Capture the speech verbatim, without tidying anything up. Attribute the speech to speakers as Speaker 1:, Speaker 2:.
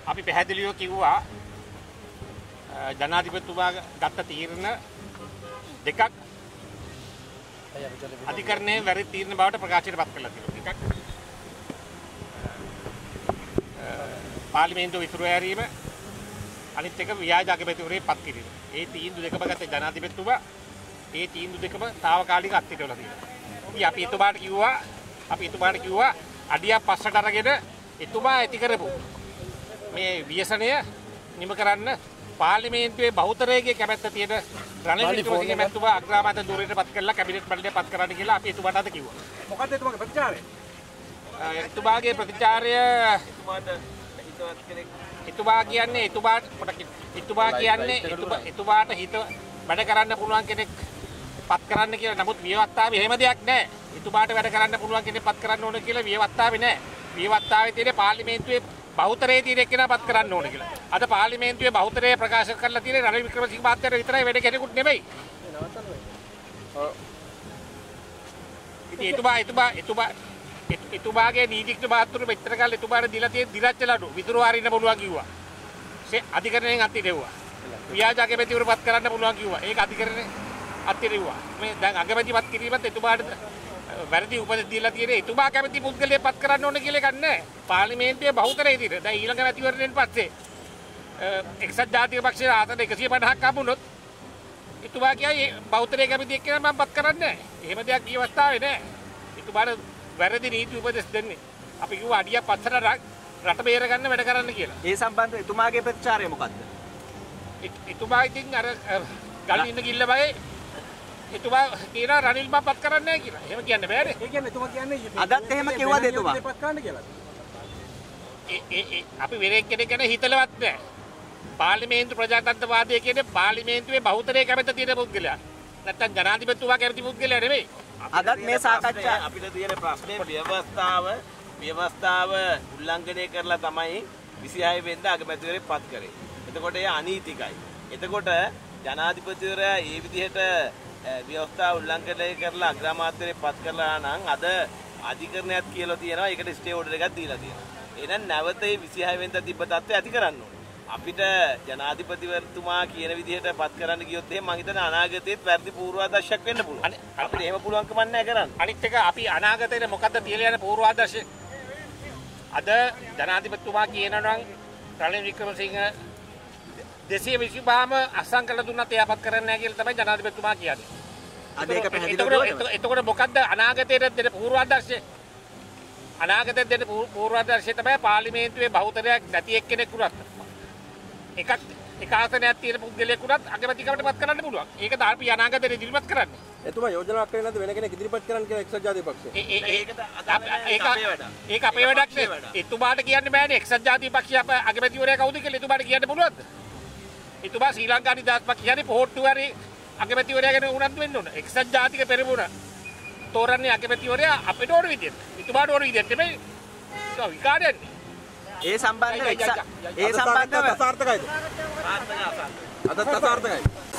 Speaker 1: අපි පැහැදිලිව කිව්වා ජනාධිපතිතුමා ගත්ත තීරණ දෙකක් අධිකරණයේ වැරදි තීරණ බවට ප්‍රකාශයට පත් කළා කියලා. එකක් පාර්ලිමේන්තුව විසිරු හැරීම, අනිත් එක ව්‍යාජ අගමැතිවරයෙක් පත් කිරීම. ඒ තීන්දුව දෙකම ගත්ත ජනාධිපතිතුමා ඒ තීන්දුව දෙකම తాවකාලික අත්හිටවලා තියෙනවා. ඉතින් අපි එතුමාට කිව්වා අපි එතුමාට කිව්වා අඩියක් පස්සට අරගෙන එතුමා ඇති කරපු මේ ව්‍යසනය නිම කරන්න පාර්ලිමේන්තුවේ බහුතරයේ කැමැත්ත තියෙන රනිල් වික්‍රමසිංහ මැතිතුමා අග්‍රාමාත්‍ය ධුරයට පත් කළා කැබිනට් මණ්ඩලයට පත් කරන්න කියලා අපි එතුමාට අද කිව්වා.
Speaker 2: මොකද්ද එතුමාගේ ප්‍රතිචාරය?
Speaker 1: එතුමාගේ ප්‍රතිචාරය
Speaker 2: එතුමාට හිතවත් කෙනෙක්
Speaker 1: එතුමා කියන්නේ එතුමාට එතුමා කියන්නේ එතුමාට හිත වැඩ කරන්න පුළුවන් කෙනෙක් පත් කරන්න කියලා. නමුත් විවත්තාවේ එහෙම දෙයක් නැහැ. එතුමාට වැඩ කරන්න පුළුවන් කෙනෙක් පත් කරන්න ඕන කියලා විවත්තාවේ නැහැ. විවත්තාවේ තියෙන පාර්ලිමේන්තුවේ බහුතරයේ තියෙන කෙනා පත් කරන්න ඕන කියලා. අද පාර්ලිමේන්තුවේ බහුතරය ප්‍රකාශ කරලා තියෙන රනිල් වික්‍රමසිංහ මහත්තයාට විතරයි වැඩ කෙනෙකුට නෙමෙයි. ඉතින් එතුමා එතුමා එතුමා එතුමාගේ නීතිඥ මාතෘ මෙච්චර කාලෙ එතුමාට දීලා තියෙන දිරච්ච ලඩු විදුරු හරින්න පුළුවන් කිව්වා. ඒ අධිකරණයෙන් අත්හිටෙව්වා. ව්‍යාජ අගමැතිවරු පත් කරන්න පුළුවන් කිව්වා. ඒක අධිකරණයෙන් අත්හිටෙව්වා. මේ දැන් අගමැතිපත් කිරීමත් එතුමාට වැරදි උපදෙස් දීලා තියෙන එතුමා කැමති පුද්ගලයෙක් පත් කරන්න ඕන කියලා එකක් නැහැ. පාර්ලිමේන්තුවේ බහුතරයේ තියෙන. දැන් ඊළඟ මැතිවරණයෙන් පස්සේ එක්සත් ජාතික පක්ෂයේ ආසන එකසිය පනහක් ආපුනොත් එතුමා කියයි බහුතරයේ කැමති එක්කෙනා මම පත් කරන්නේ නැහැ. එහෙම දෙයක් ඊ අවස්ථාවේ නැහැ. එතුමාට වැරදි නීති උපදෙස් දෙන්නේ. අපි කිව්වා අඩියක් පස්සට රට බේර ගන්න වැඩ කරන්න කියලා.
Speaker 2: ඒ සම්බන්ධව එතුමාගේ ප්‍රතිචාරය මොකද්ද?
Speaker 1: එතුමා ඉතින් අර ගල් ඉන්න කිල්ල වගේ එතුමා කියනවා රනිල් මම පත් කරන්නේ නැහැ කියලා. එහෙම කියන්න බෑනේ.
Speaker 2: ඒ කියන්නේ එතුමා කියන්නේ අදත් එහෙම කිව්වද එතුමා? පත් කරන්න කියලා.
Speaker 1: ඒ ඒ අපි වෙරෙක් කෙනෙක් ගැන හිතලවත් නැහැ. පාර්ලිමේන්තු ප්‍රජාතන්ත්‍රවාදය කියන්නේ පාර්ලිමේන්තුවේ බහුතරයේ කැමැත්ත තියෙන පුද්ගලයා. නැත්තම් ජනාධිපතිතුමා කැමති පුද්ගලයා නෙමෙයි.
Speaker 2: අදත් මේ සාකච්ඡා
Speaker 3: අපිට තියෙන ප්‍රශ්නේ ව්‍යවස්ථාව ව්‍යවස්ථාව උල්ලංඝනය කරලා තමයි විසිහය වෙනිදා අගමැතිවරයෙක් පත් කරේ. එතකොට ඒ අනීතිකයි. එතකොට ජනාධිපතිවරයා මේ විදිහට ව්‍යවස්ථාව උල්ලංඝනය කරලා අග්‍රාමාත්‍යවරයෙක් පත් කරලා නම් අද අධිකරණයක් කියලා තියෙනවා. ඒකට ස්ටේ ඕඩර් එකක් දීලා තියෙනවා. එහෙනම් නැවත මේ විසිහය වෙනිදා තිබ්බ තත්ත්වය ඇති කරන්න ඕනේ. අපිට ජනාධිපතිවරතුමා කියන විදිහට පත් කරන්න ගියොත් එහෙනම් මම හිතන්නේ අනාගතයේත් වැරදි පූර්වාදර්ශයක් වෙන්න පුළුවන්. අපිට එහෙම පුළුවන්කම නැහැ කරන්න.
Speaker 1: අනිත් එක අපි අනාගතයේ මොකද්ද තියලා යන පූර්වාදර්ශය? අද ජනාධිපතිතුමා කියනවා නම් රනිල් වික්‍රමසිංහ දෙසිය විසිපහම අසං කළ දුන්නත් එයා පත් කරන්නේ නැහැ කියලා තමයි ජනාධිපතිතුමා කියන්නේ.
Speaker 2: අද ඒක පැහැදිලිව
Speaker 1: එතකොට මොකද්ද අනාගතයේ දෙන පූර්වාදර්ශය? අනාගතයේ දෙන පූර්වාදර්ශය තමයි පාර්ලිමේන්තුවේ බහුතරයක් නැති එක්කෙනෙක් උනත් එකක් එක ආසනයක් තියෙන පුද්ගලයෙක් උනත් අගමැතිකමට පත් කරන්න පුළුවන්. ඒක තමයි අනාගතයේ ඉදිරිපත් කරන්නේ.
Speaker 2: එතුමා යෝජනා කරේ නැද්ද වෙන කෙනෙක් ඉදිරිපත් කරන්න කියලා එක්සත් ජාතික පක්ෂය?
Speaker 1: ඒක ඒක අපේ වැඩක් නේ. එතුමාට කියන්න බෑනේ එක්සත් ජාතික පක්ෂය අප අගමැතිවරයා කවුද කියලා එතුමාට කියන්න පුළුවන්ද? එතුමා ශ්‍රී ලංකා නිදහස් පක්ෂයේ පොහොට්ටු හරි අගමැතිවරයා ගැන උනන්දු වෙන්න ඕන. එක්සත් ජාතික පෙරමුණ තෝරන්නේ අගමැතිවරයා අපිට ඕන විදියට. එතුමාට ඕන විදියට නෙමෙයි. ඒක විකාරයන්නේ.
Speaker 2: ඒ සම්බන්ධව ඒ සම්බන්ධව
Speaker 3: සාර්ථකයිද? සාර්ථකයි.
Speaker 2: අදත් අසාර්ථකයි.